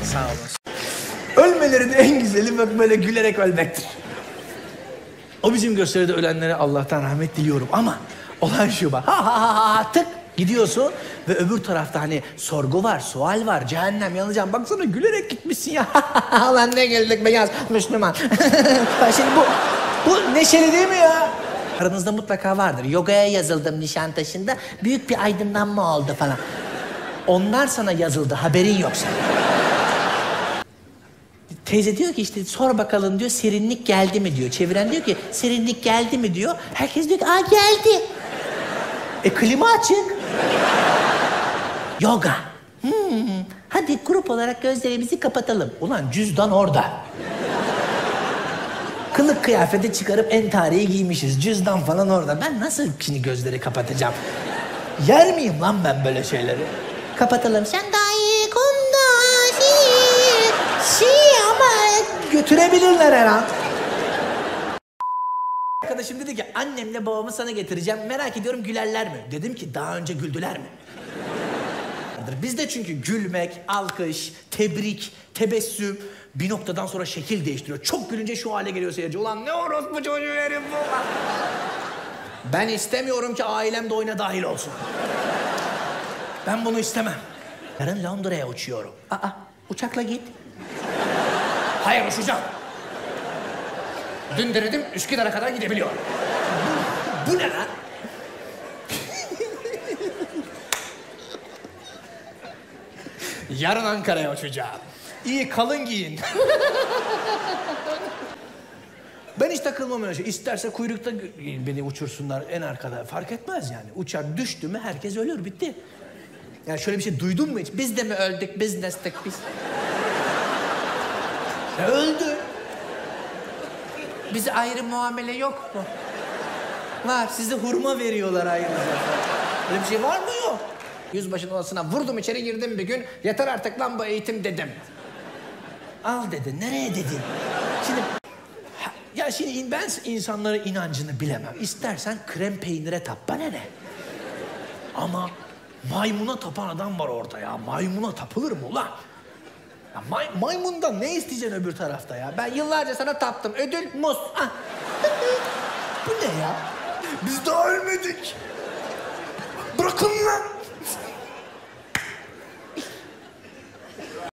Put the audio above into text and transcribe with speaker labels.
Speaker 1: Sağ olasın. Ölmelerin en güzeli bak böyle gülerek ölmektir. O bizim gösteride ölenlere Allah'tan rahmet diliyorum ama olan şu bak. Ha ha ha ha tık gidiyorsun ve öbür tarafta hani sorgu var, sual var, cehennem yanacağım. Baksana gülerek gitmişsin ya. Lan ne geldik beyaz Müslüman. Şimdi bu neşeli değil mi ya? Aranızda mutlaka vardır. Yogaya yazıldım Nişantaşı'nda. Büyük bir aydınlanma oldu falan. Onlar sana yazıldı, haberin yok senin. Teyze diyor ki işte sor bakalım diyor, serinlik geldi mi diyor. Çeviren diyor ki serinlik geldi mi diyor. Herkes diyor ki aa geldi. Klima açık. Yoga. Hadi grup olarak gözlerimizi kapatalım. Ulan cüzdan orada. Kılık kıyafeti çıkarıp entariyi giymişiz. Cüzdan falan orada. Ben nasıl şimdi gözleri kapatacağım? Yer miyim lan ben böyle şeyleri? Kapatalım. Sen daha iyi kumda ama götürebilirler her an. Arkadaşım dedi ki annemle babamı sana getireceğim. Merak ediyorum gülerler mi? Dedim ki daha önce güldüler mi? Bizde çünkü gülmek, alkış, tebrik, tebessüm bir noktadan sonra şekil değiştiriyor. Çok gülünce şu hale geliyor seyirci. Ulan ne orospu çocuğu herif bu lan. Ben istemiyorum ki ailem de oyuna dahil olsun. Ben bunu istemem. Yarın Londra'ya uçuyorum. Uçakla git. Hayır uçacağım. Dün denedim Üsküdar'a kadar gidebiliyorum. Bu ne lan? Yarın Ankara'ya uçacağım. İyi kalın giyin. Ben hiç takılmam öyle şey. İsterse kuyrukta beni uçursunlar en arkada. Fark etmez yani. Uçak düştü mü herkes ölür bitti. Yani şöyle bir şey duydun mu hiç? Biz de mi öldük? Biz nestik biz. Öldü. Bize ayrı muamele yok mu? Var. Size hurma veriyorlar ayrıca. Öyle bir şey var mı yok? Yüzbaşının odasına vurdum içeri girdim bir gün. Yeter artık lan bu eğitim dedim. Al dedi. Nereye dedin? Şimdi... Ya şimdi ben insanların inancını bilemem. İstersen krem peynire tap. Bana ne? Ama maymuna tapan adam var orada ya. Maymuna tapılır mı ulan? Ya maymundan ne isteyeceksin öbür tarafta ya? Ben yıllarca sana taptım. Ödül muz. Bu ne ya? Biz daha ölmedik. Bırakın lan.